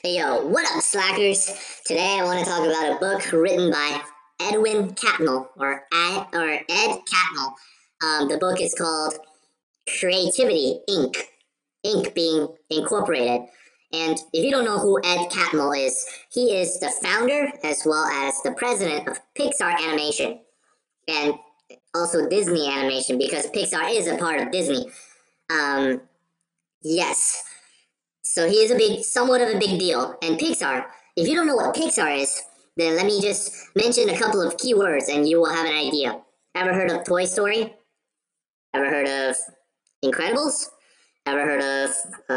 Hey yo, what up, slackers? Today I want to talk about a book written by Edwin Catmull, or Ed Catmull. The book is called Creativity Inc. Inc. being incorporated. And if you don't know who Ed Catmull is, he is the founder as well as the president of Pixar Animation and also Disney Animation, because Pixar is a part of Disney. Yes. So he is somewhat of a big deal. And Pixar, if you don't know what Pixar is, then let me just mention a couple of keywords and you will have an idea. Ever heard of Toy Story? Ever heard of Incredibles? Ever heard of,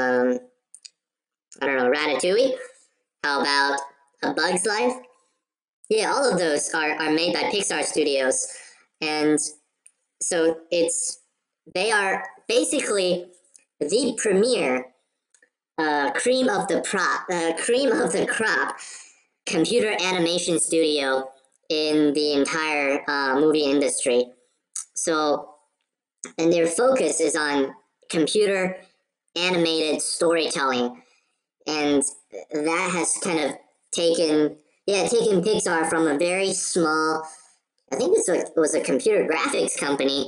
Ratatouille? How about A Bug's Life? Yeah, all of those are made by Pixar Studios. And so they are basically the premier cream of the crop computer animation studio in the entire movie industry. So, and their focus is on computer animated storytelling, and that has kind of taken Pixar from a very small, I think it was a computer graphics company,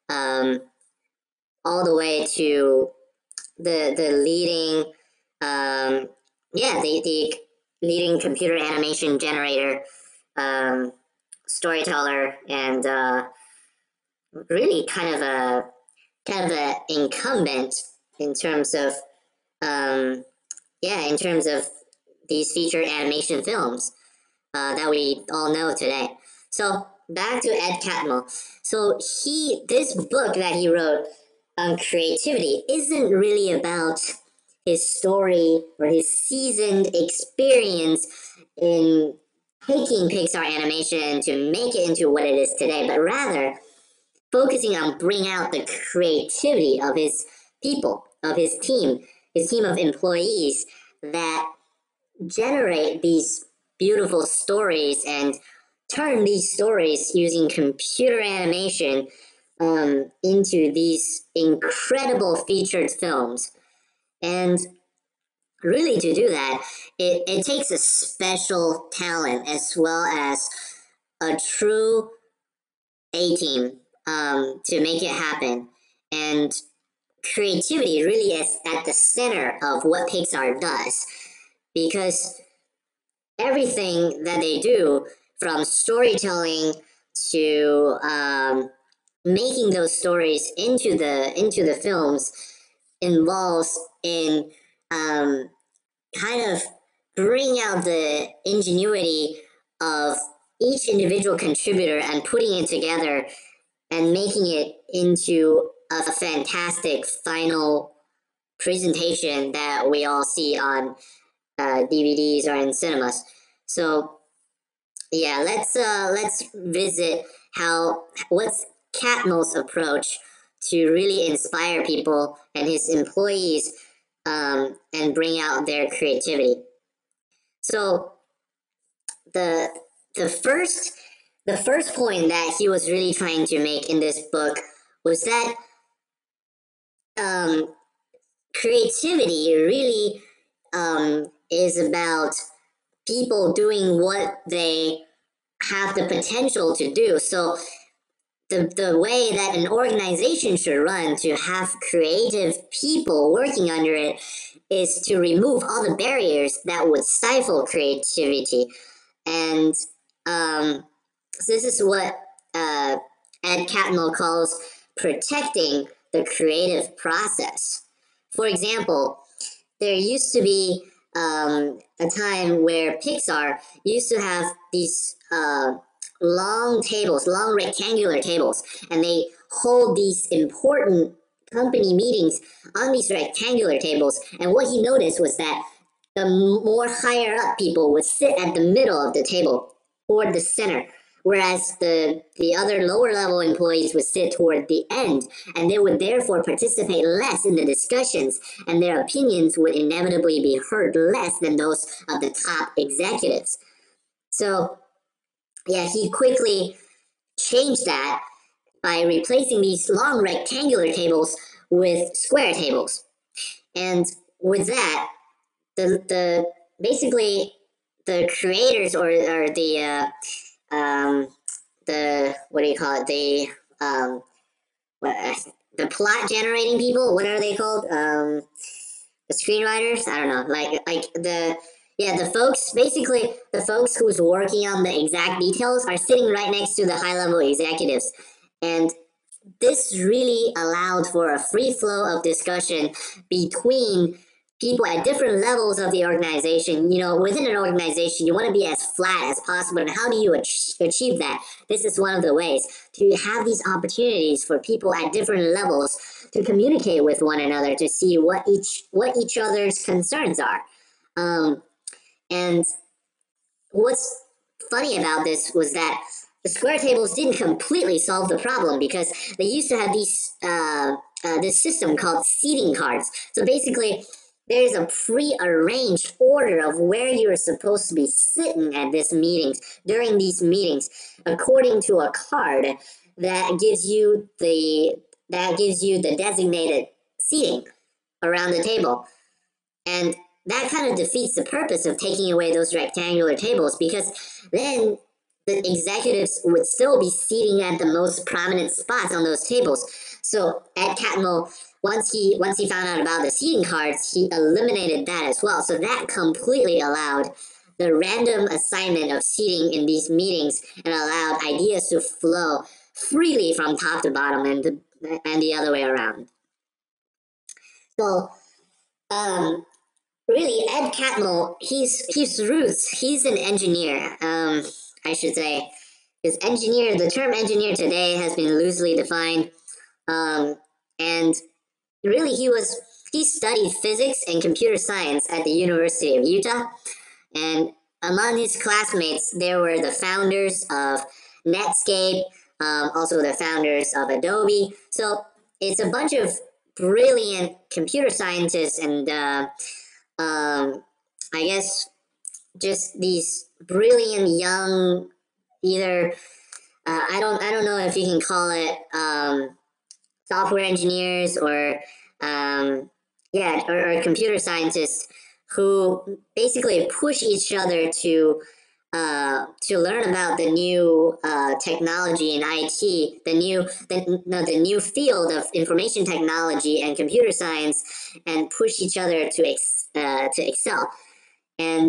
all the way to the leading the leading computer animation generator, storyteller, and really kind of a incumbent in terms of these feature animation films that we all know today. So back to Ed Catmull. So this book that he wrote on creativity isn't really about his story or his seasoned experience in taking Pixar animation to make it into what it is today, but rather focusing on bringing out the creativity of his people, of his team of employees that generate these beautiful stories and turn these stories using computer animation into these incredible featured films. And really, to do that, it takes a special talent as well as a true A-team to make it happen. And creativity really is at the center of what Pixar does, because everything that they do, from storytelling to making those stories into the films, involves in kind of bringing out the ingenuity of each individual contributor and putting it together and making it into a fantastic final presentation that we all see on DVDs or in cinemas. So yeah, let's visit what's Catmull's approach to really inspire people and his employees and bring out their creativity. So the first point that he was really trying to make in this book was that creativity really is about people doing what they have the potential to do. So the way that an organization should run to have creative people working under it is to remove all the barriers that would stifle creativity. And so this is what Ed Catmull calls protecting the creative process. For example, there used to be a time where Pixar used to have these long rectangular tables, and they hold these important company meetings on these rectangular tables. And what he noticed was that the more higher up people would sit at the middle of the table toward the center, whereas the other lower level employees would sit toward the end, and they would therefore participate less in the discussions, and their opinions would inevitably be heard less than those of the top executives. So yeah, he quickly changed that by replacing these long rectangular tables with square tables. And with that, the basically the creators or the what do you call it, the plot generating people, what are they called, the screenwriters, I don't know, like the folks, basically the folks who's working on the exact details are sitting right next to the high level executives, and this really allowed for a free flow of discussion between people at different levels of the organization. You know, within an organization, you want to be as flat as possible. And how do you achieve that? This is one of the ways to have these opportunities for people at different levels to communicate with one another, to see what each other's concerns are. And what's funny about this was that the square tables didn't completely solve the problem, because they used to have this system called seating cards. So basically, there's a pre-arranged order of where you're supposed to be sitting at during these meetings, according to a card that gives you the designated seating around the table. And that kind of defeats the purpose of taking away those rectangular tables, because then the executives would still be seating at the most prominent spots on those tables. So Ed Catmull, once he found out about the seating cards, he eliminated that as well. So that completely allowed the random assignment of seating in these meetings, and allowed ideas to flow freely from top to bottom, and the other way around. So really, Ed Catmull, he's roots. He's an engineer. I should say, because the term engineer today has been loosely defined. And really, he studied physics and computer science at the University of Utah. And among his classmates, there were the founders of Netscape, also the founders of Adobe. So it's a bunch of brilliant computer scientists, and I guess just these brilliant young, either I don't know if you can call it software engineers or or computer scientists, who basically push each other to learn about the new technology in IT, the new field of information technology and computer science, and push each other to excel. And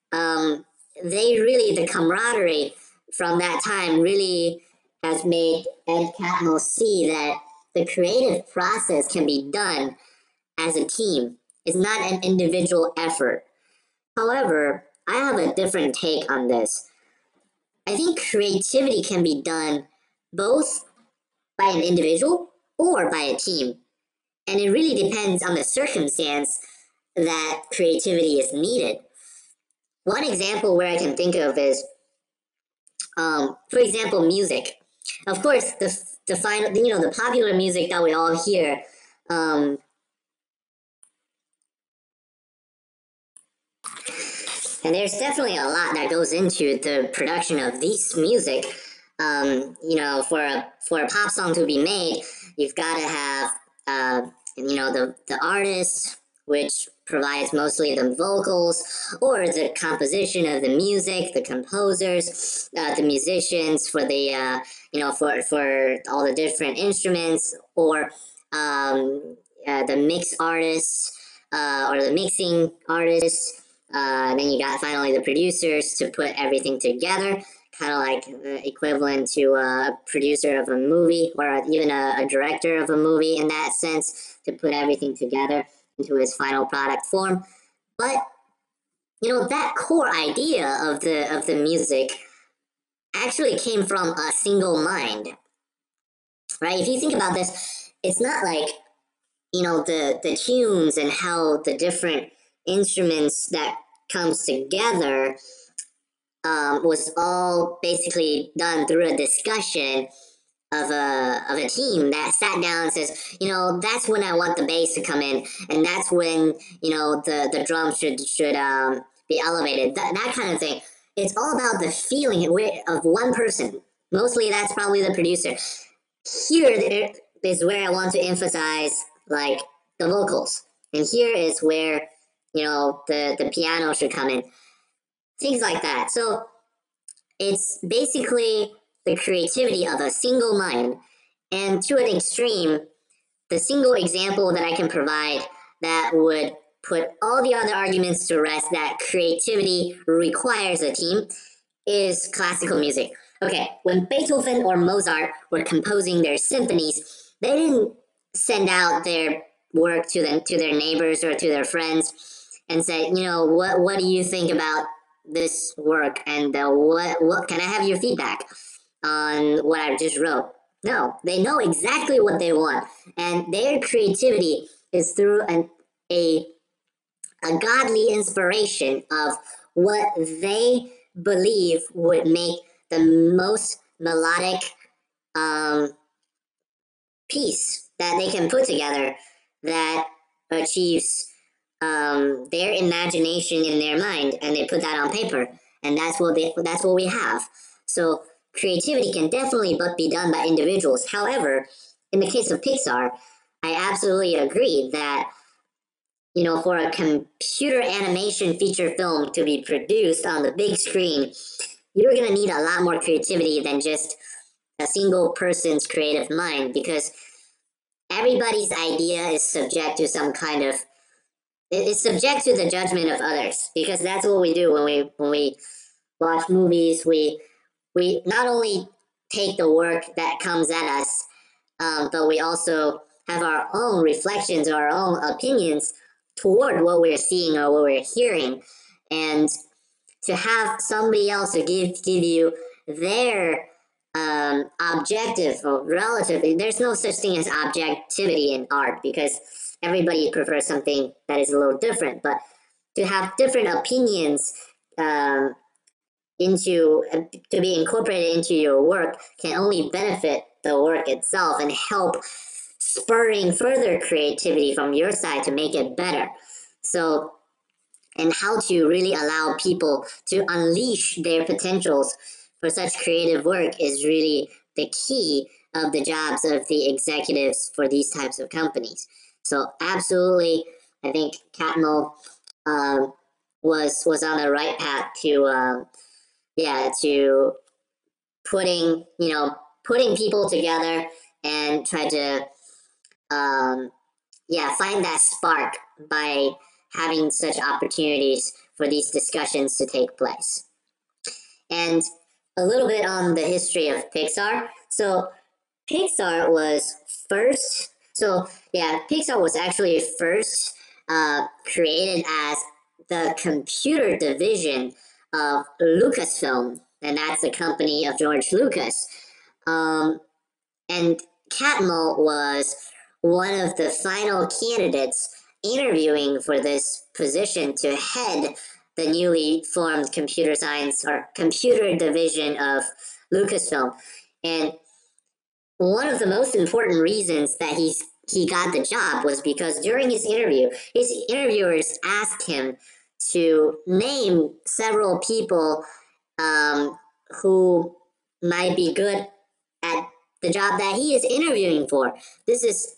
the camaraderie from that time really has made Ed Catmull see that the creative process can be done as a team. It's not an individual effort. However, I have a different take on this. I think creativity can be done both by an individual or by a team. And it really depends on the circumstance that creativity is needed. One example where I can think of is, for example, music. Of course, the popular music that we all hear, and there's definitely a lot that goes into the production of this music. For a pop song to be made, you've got to have, the artist, which provides mostly the vocals, or the composition of the music, the composers, the musicians for the for all the different instruments, or the mix artists, or the mixing artists. Then you got finally the producers to put everything together, kind of like equivalent to a producer of a movie, or even a director of a movie in that sense, to put everything together into its final product form. But that core idea of the music actually came from a single mind, right? If you think about this, it's not like the tunes and how the different instruments that comes together was all basically done through a discussion of a team that sat down and says, that's when I want the bass to come in, and that's when the drums should be elevated, that kind of thing. It's all about the feeling of one person. Mostly that's probably the producer. Here is where I want to emphasize, like, the vocals, and here is where the piano should come in, things like that. So it's basically the creativity of a single mind. And to an extreme, the single example that I can provide that would put all the other arguments to rest that creativity requires a team is classical music. Okay, when Beethoven or Mozart were composing their symphonies, they didn't send out their work to their neighbors or to their friends and say, what do you think about this work, and what can I have your feedback on what I just wrote? No, they know exactly what they want, and their creativity is through a godly inspiration of what they believe would make the most melodic um, piece that they can put together that achieves their imagination in their mind, and they put that on paper, and that's what we have. So creativity can definitely but be done by individuals. However, in the case of Pixar, I absolutely agree that for a computer animation feature film to be produced on the big screen, you're going to need a lot more creativity than just a single person's creative mind, because everybody's idea is subject to some kind of it's subject to the judgment of others, because that's what we do when we watch movies. We not only take the work that comes at us, but we also have our own reflections or our own opinions toward what we're seeing or what we're hearing. And to have somebody else to give you their objective or relative, there's no such thing as objectivity in art, because everybody prefers something that is a little different. But to have different opinions to be incorporated into your work can only benefit the work itself and help spurring further creativity from your side to make it better. So, and how to really allow people to unleash their potentials for such creative work is really the key of the jobs of the executives for these types of companies. So absolutely, I think Catmull was on the right path to putting people together and try to find that spark by having such opportunities for these discussions to take place. And a little bit on the history of Pixar. So Pixar was first. Pixar was actually first created as the computer division of Lucasfilm, and that's the company of George Lucas. And Catmull was one of the final candidates interviewing for this position to head the newly formed computer science or computer division of Lucasfilm. And one of the most important reasons that he got the job was because during his interview, his interviewers asked him to name several people who might be good at the job that he is interviewing for. This is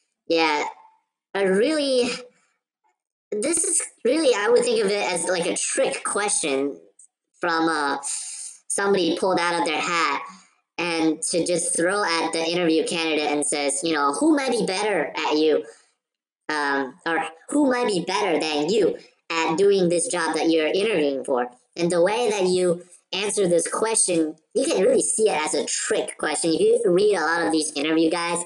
really, I would think of it as like a trick question from somebody pulled out of their hat, and to just throw at the interview candidate and says, who might be better at you, or who might be better than you at doing this job that you're interviewing for. And the way that you answer this question, you can really see it as a trick question. If you read a lot of these interview guys,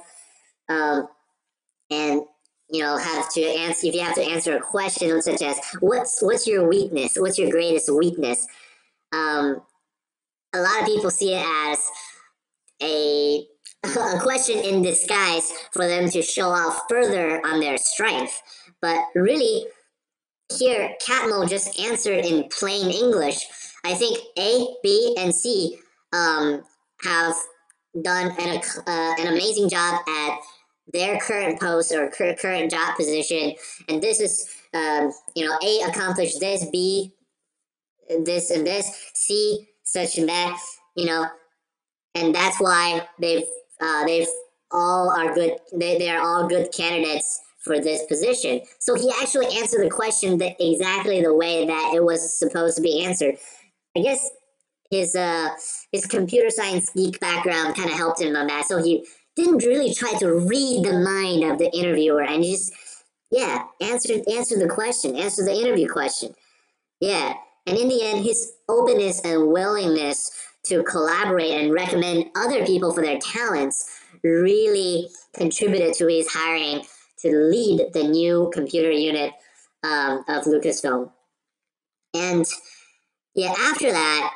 and have to answer, if you have to answer a question such as what's your weakness, what's your greatest weakness, a lot of people see it as a question in disguise for them to show off further on their strength. But really, here Catmull just answered in plain English. I think A, B, and C have done an amazing job at their current post or current job position, and this is A accomplished this, B this and this, C such and that, and that's why they've all are good. They are all good candidates for this position. So he actually answered the question exactly the way that it was supposed to be answered. I guess his computer science geek background kind of helped him on that. So he didn't really try to read the mind of the interviewer, and he just answer the question, answer the interview question. Yeah, and in the end, his openness and willingness to collaborate and recommend other people for their talents really contributed to his hiring to lead the new computer unit of Lucasfilm. And yeah, after that,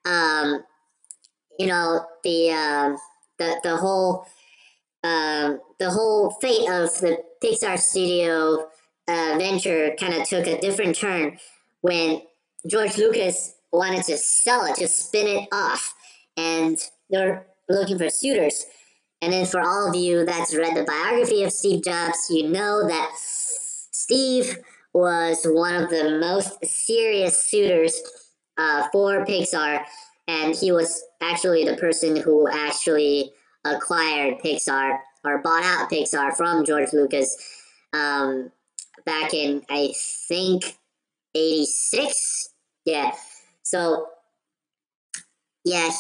you know, the whole fate of the Pixar studio venture kind of took a different turn when George Lucas wanted to sell it, to spin it off, and they're looking for suitors. And then for all of you that's read the biography of Steve Jobs, you know that Steve was one of the most serious suitors for Pixar, and he was actually the person who actually acquired Pixar or bought out Pixar from George Lucas back in, I think, 86. Yeah. So, yeah,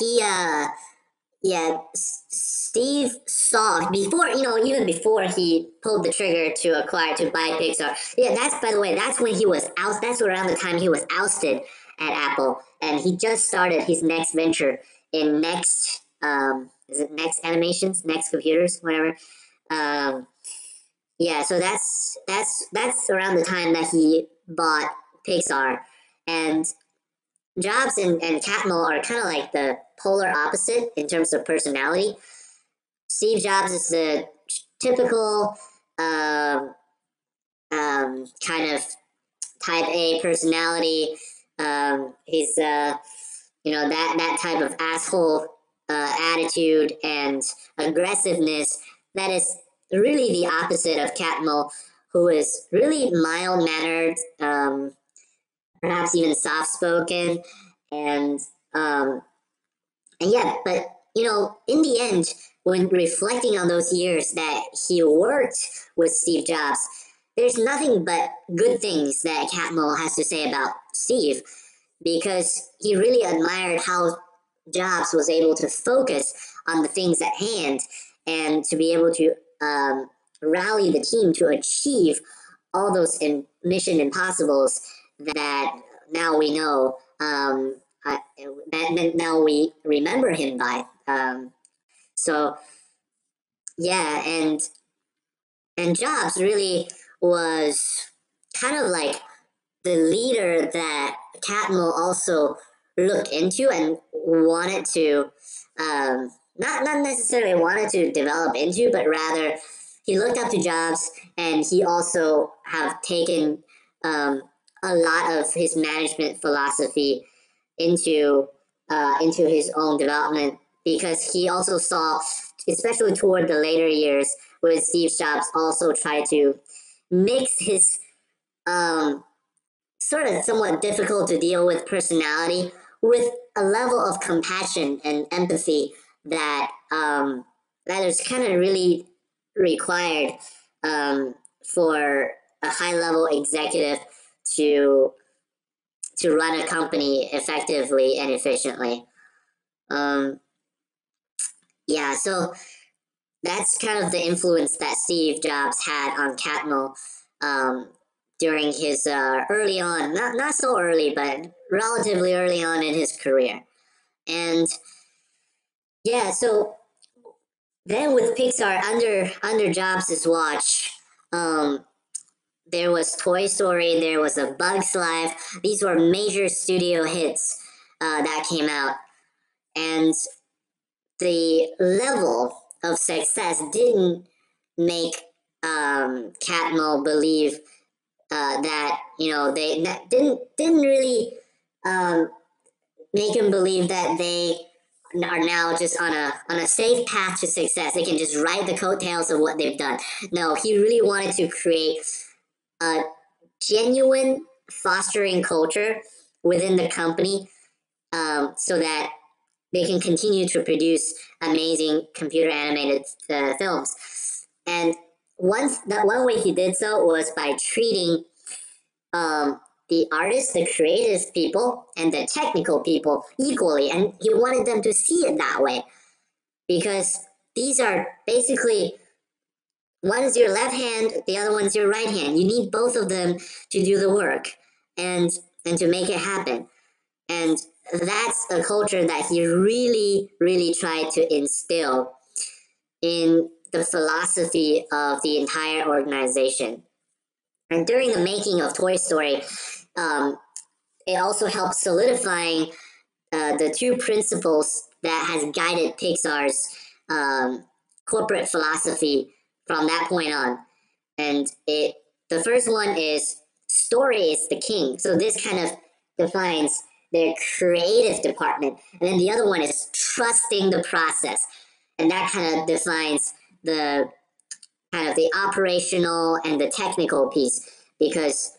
Steve saw before, even before he pulled the trigger to buy Pixar. Yeah, that's, by the way, that's when he was out. That's around the time he was ousted at Apple, and he just started his next venture in Next. Is it Next Animations, Next Computers, whatever. Yeah, so that's around the time that he bought Pixar, and Jobs and Catmull are kind of like the polar opposite in terms of personality. Steve Jobs is the typical kind of type A personality. He's that type of asshole attitude and aggressiveness that is really the opposite of Catmull, who is really mild mannered, perhaps even soft spoken, and yeah, but in the end, when reflecting on those years that he worked with Steve Jobs, there's nothing but good things that Catmull has to say about Steve, because he really admired how Jobs was able to focus on the things at hand and to be able to rally the team to achieve all those mission impossibles that now we know, that now we remember him by. So yeah, and Jobs really was kind of like the leader that Catmull also looked into and wanted to, not necessarily wanted to develop into, but rather he looked up to Jobs, and he also have taken a lot of his management philosophy into his own development, because he also saw, especially toward the later years, where Steve Jobs also tried to mix his sort of somewhat difficult to deal with personality with a level of compassion and empathy that that is kind of really required for a high level executive to run a company effectively and efficiently. Yeah, so that's kind of the influence that Steve Jobs had on Catmull during his early on, not so early, but relatively early on in his career. And yeah, so then with Pixar under Jobs' watch, there was Toy Story, there was A Bug's Life. These were major studio hits that came out, and the level of success didn't make Catmull believe that they didn't really make him believe that they are now just on a safe path to success. They can just ride the coattails of what they've done. No, he really wanted to create a genuine fostering culture within the company, so that they can continue to produce amazing computer animated films. And one way he did so was by treating the artists, the creative people, and the technical people equally, and he wanted them to see it that way, because these are basically, one is your left hand, the other one's your right hand. You need both of them to do the work and to make it happen. And that's a culture that he really, really tried to instill in the philosophy of the entire organization. And during the making of Toy Story, it also helped solidifying the two principles that has guided Pixar's corporate philosophy from that point on. And the first one is story is the king. So this kind of defines their creative department. And then the other one is trusting the process. And that kind of defines the kind of the operational and the technical piece, because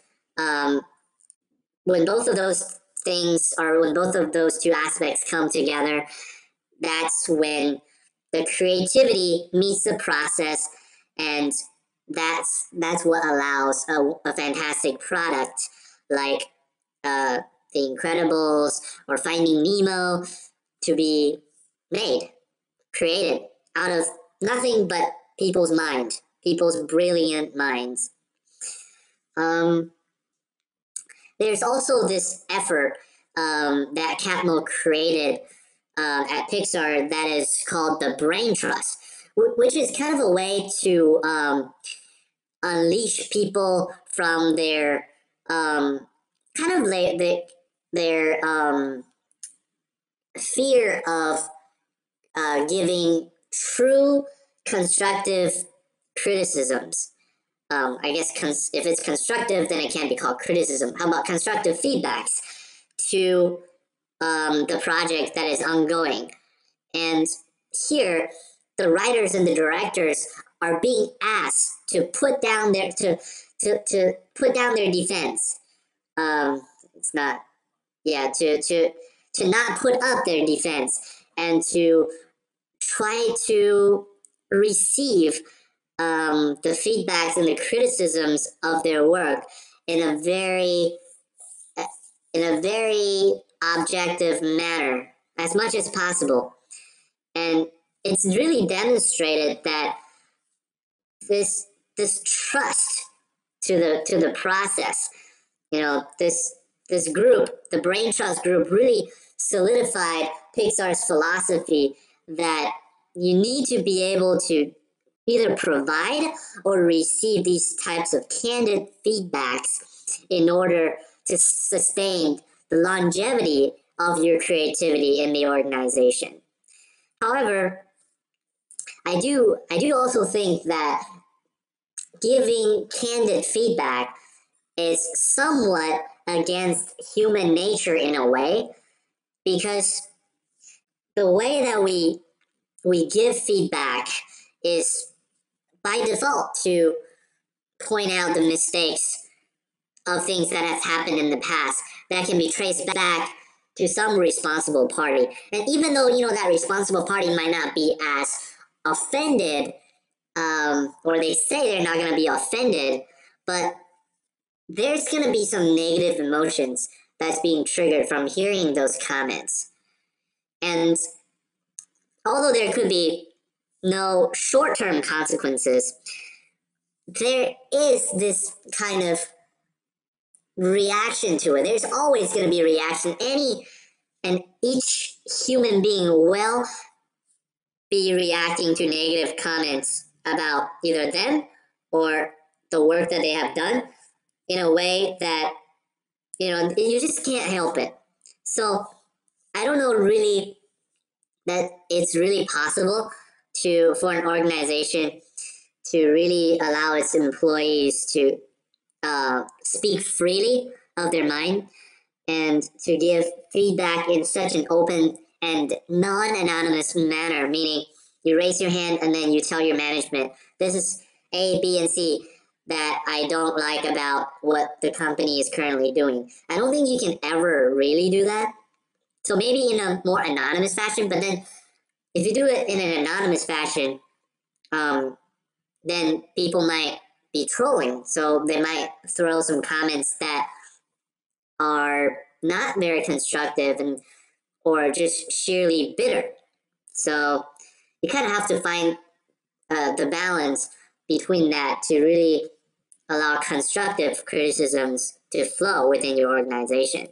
when both of those things, or when both of those two aspects come together, that's when the creativity meets the process, and that's what allows a fantastic product like The Incredibles or Finding Nemo to be made, created out of nothing but people's brilliant minds. There's also this effort that Catmull created at Pixar that is called the Brain Trust, which is kind of a way to unleash people from their fear of giving true constructive criticisms. I guess if it's constructive, then it can't be called criticism. How about constructive feedbacks to the project that is ongoing? And here, the writers and the directors are being asked to put down their put down their defense. It's not, yeah, to not put up their defense, and to try to receive the feedbacks and the criticisms of their work in a very objective manner as much as possible. And it's really demonstrated that this trust to the process, this group, the Brain Trust group, really solidified Pixar's philosophy that you need to be able to either provide or receive these types of candid feedbacks in order to sustain the longevity of your creativity in the organization. However, I do also think that giving candid feedback is somewhat against human nature in a way, because the way that we give feedback is by default to point out the mistakes of things that have happened in the past that can be traced back to some responsible party. And even though, that responsible party might not be as offended, or they say they're not going to be offended, but there's going to be some negative emotions that's being triggered from hearing those comments. And although there could be no short-term consequences, there is this kind of reaction to it. There's always going to be a reaction. Each human being will be reacting to negative comments about either them or the work that they have done in a way that, you just can't help it. So I don't know really that it's really possible for an organization to really allow its employees to speak freely of their mind and to give feedback in such an open and non-anonymous manner, meaning you raise your hand and then you tell your management, this is A, B, and C that I don't like about what the company is currently doing. I don't think you can ever really do that. So maybe in a more anonymous fashion, but then if you do it in an anonymous fashion, then people might be trolling. So they might throw some comments that are not very constructive and or just sheerly bitter. So you kind of have to find the balance between that to really allow constructive criticisms to flow within your organization.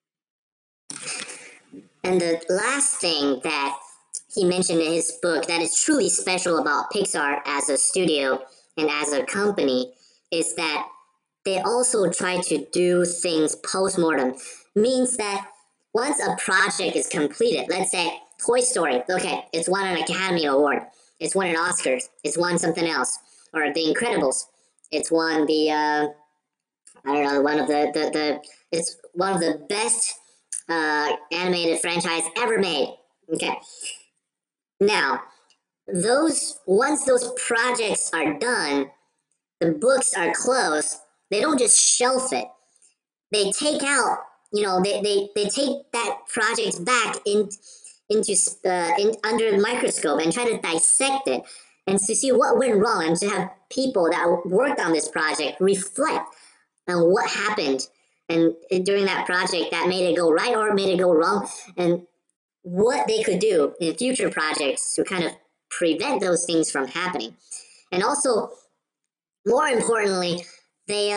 And the last thing that he mentioned in his book that is truly special about Pixar as a studio and as a company is that they also try to do things post-mortem. Means that once a project is completed, let's say Toy Story, okay, it's won an Academy Award, it's won an Oscars, it's won something else, or The Incredibles, it's won the I don't know, one of the it's one of the best animated franchise ever made. Okay, now once those projects are done, the books are closed. They don't just shelf it. They take out, they take that project back into under the microscope and try to dissect it and to see what went wrong and to have people that worked on this project reflect on what happened and during that project that made it go right or made it go wrong and what they could do in future projects to kind of prevent those things from happening. And also, more importantly, they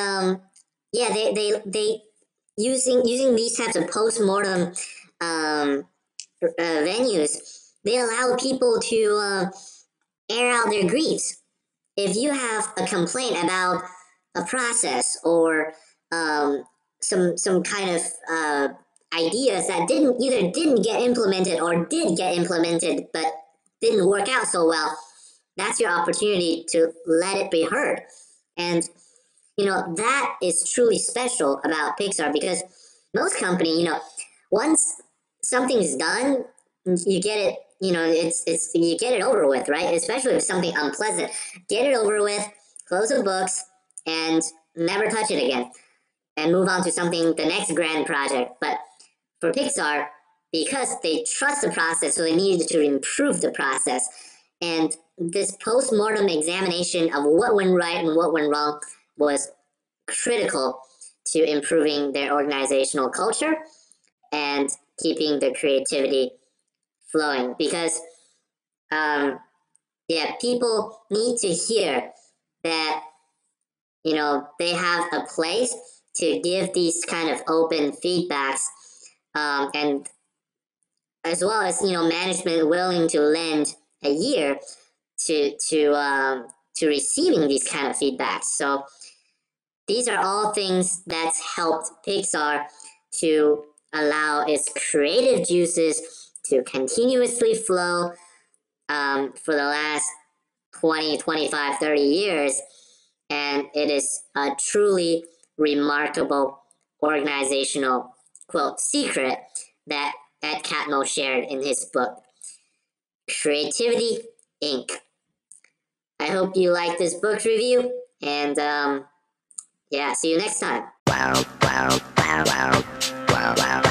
using these types of post-mortem venues, they allow people to air out their griefs. If you have a complaint about a process or some kind of ideas that didn't get implemented or did get implemented but didn't work out so well, that's your opportunity to let it be heard. And that is truly special about Pixar because most company, once something's done, you get it, you get it over with, right? Especially if it's something unpleasant. Get it over with, close the books, and never touch it again. And move on to the next grand project. But for Pixar, because they trust the process, so they needed to improve the process. And this post-mortem examination of what went right and what went wrong was critical to improving their organizational culture and keeping the creativity flowing. Because, people need to hear that, they have a place to give these kind of open feedbacks, and as well as, management willing to lend a year to receiving these kind of feedbacks. So these are all things that's helped Pixar to allow its creative juices to continuously flow for the last 20, 25, 30 years. And it is a truly remarkable organizational, quote, secret that Ed Catmull shared in his book, Creativity Inc. I hope you like this book review, and see you next time. Wow.